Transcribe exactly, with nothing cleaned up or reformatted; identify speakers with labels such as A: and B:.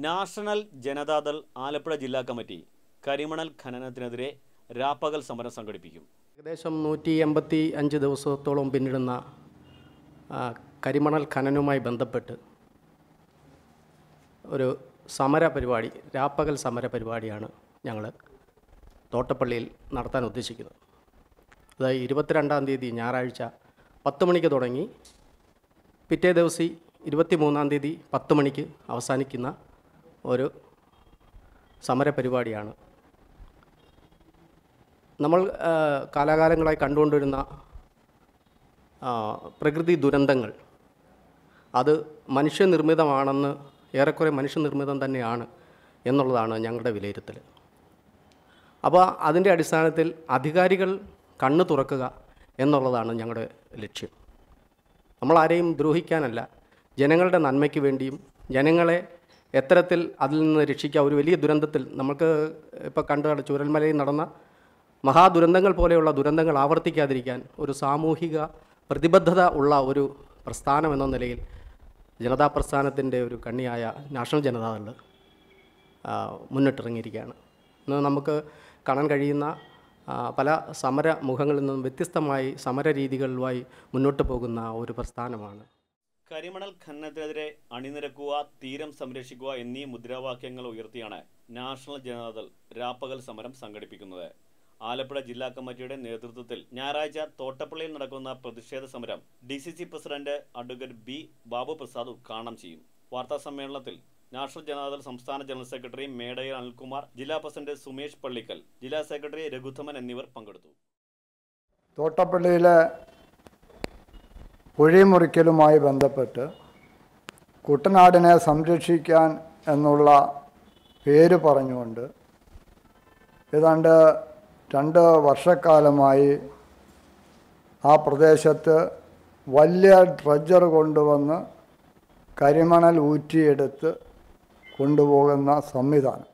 A: National Janata Dal Alappuzha ജില്ലാ committee കരിമണൽ ഖനനത്തിനെതിരെ രാപ്പകൽ സമരം സംഘടിപ്പിക്കും.
B: ഏകദേശം നൂറ്റി എൺപത്തി അഞ്ച് ദിവസത്തോളം പിന്നിടുന്ന കരിമണൽ ഖനനവുമായി ബന്ധപ്പെട്ട് ഒരു സമര പരിപാടി, രാപ്പകൽ സമര പരിപാടിയാണ് ഞങ്ങൾ തോട്ടപ്പള്ളിയിൽ നടത്താൻ ഉദ്ദേശിക്കുന്നത്. അതായത് ഇരുപത്തിരണ്ടാം തീയതി ഞായറാഴ്ച പത്ത് മണിക്ക് തുടങ്ങി പിറ്റേ ദിവസം ഇരുപത്തി മൂന്നാം തീയതി പത്ത് മണിക്ക് അവസാനിക്കുന്ന ഒരു സമര പരിപാടിയാണ്. നമ്മൾ കാലാകാലങ്ങളായി കണ്ടുകൊണ്ടിരുന്ന പ്രകൃതി ദുരന്തങ്ങൾ അത് മനുഷ്യനിർമ്മിതമാണെന്ന്, ഏറെക്കുറെ മനുഷ്യനിർമ്മിതം തന്നെയാണ് എന്നുള്ളതാണ് ഞങ്ങളുടെ വിലയിരുത്തൽ. അപ്പോൾ അതിൻ്റെ അടിസ്ഥാനത്തിൽ അധികാരികൾ കണ്ണു തുറക്കുക എന്നുള്ളതാണ് ഞങ്ങളുടെ ലക്ഷ്യം. നമ്മളാരെയും ദ്രോഹിക്കാനല്ല, ജനങ്ങളുടെ നന്മയ്ക്ക് വേണ്ടിയും ജനങ്ങളെ എത്തരത്തിൽ അതിൽ നിന്ന് രക്ഷിക്കുക. ഒരു വലിയ ദുരന്തത്തിൽ നമുക്ക് ഇപ്പോൾ കണ്ടു ചൂരൽമലയിൽ നടന്ന മഹാദുരന്തങ്ങൾ പോലെയുള്ള ദുരന്തങ്ങൾ ആവർത്തിക്കാതിരിക്കാൻ ഒരു സാമൂഹിക പ്രതിബദ്ധത ഉള്ള ഒരു പ്രസ്ഥാനം എന്ന നിലയിൽ ജനതാ പ്രസ്ഥാനത്തിൻ്റെ ഒരു കണ്ണിയായ നാഷണൽ ജനതാദൾ മുന്നിട്ടിറങ്ങിയിരിക്കുകയാണ്. ഇന്ന് നമുക്ക് കാണാൻ കഴിയുന്ന പല സമര മുഖങ്ങളിൽ നിന്നും വ്യത്യസ്തമായി സമര രീതികളുമായി മുന്നോട്ട് പോകുന്ന ഒരു പ്രസ്ഥാനമാണ്.
A: കരിമണൽ ഖനനത്തിനെതിരെ അണിനിരക്കുക, തീരം സംരക്ഷിക്കുക എന്നീ മുദ്രാവാക്യങ്ങൾ ഉയർത്തിയാണ് നാഷണൽ ജനതാദൾ രാപ്പകൽ സമരം സംഘടിപ്പിക്കുന്നത്. ആലപ്പുഴ ജില്ലാ കമ്മിറ്റിയുടെ നേതൃത്വത്തിൽ ഞായറാഴ്ച തോട്ടപ്പള്ളിയിൽ നടക്കുന്ന പ്രതിഷേധ സമരം D C C president advocate B Babu Prasad ഉദ്ഘാടനം ചെയ്യും. വാർത്താ സമ്മേളനത്തിൽ നാഷണൽ ജനതാദൾ സംസ്ഥാന ജനറൽ സെക്രട്ടറി മേടയിൽ അനിൽകുമാർ, ജില്ലാ പ്രസിഡന്റ് സുമേഷ് പള്ളിക്കൽ, ജില്ലാ സെക്രട്ടറി രഘുത്തമൻ എന്നിവർ പങ്കെടുത്തു.
C: തോട്ടപ്പള്ളിയിലെ കുഴിമുറിക്കലുമായി ബന്ധപ്പെട്ട് കുട്ടനാടിനെ സംരക്ഷിക്കാൻ എന്നുള്ള പേര് പറഞ്ഞുകൊണ്ട് ഏതാണ്ട് രണ്ട് വർഷക്കാലമായി ആ പ്രദേശത്ത് വലിയ ഡ്രഡ്ജർ കൊണ്ടുവന്ന് കരിമണൽ ഊറ്റിയെടുത്ത് കൊണ്ടുപോകുന്ന സംവിധാനം